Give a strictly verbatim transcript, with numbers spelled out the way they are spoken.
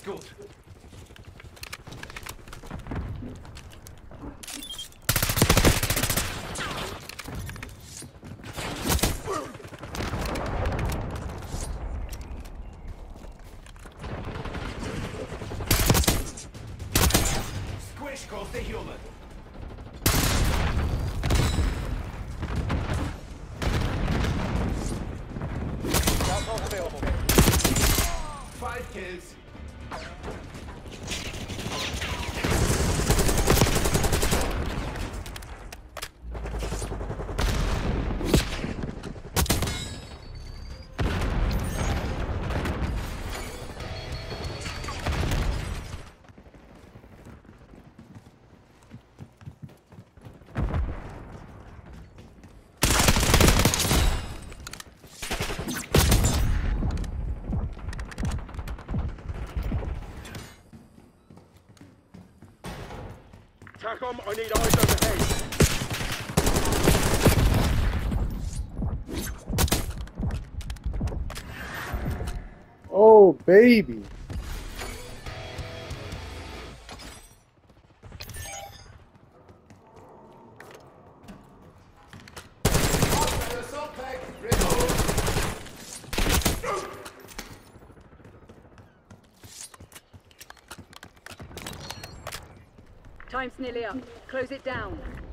gut. Squish goes the human. Available. Five kills. TACOM, I need eyes overhead. Oh, baby. Assault pack. Reload. Time's nearly up. Close it down.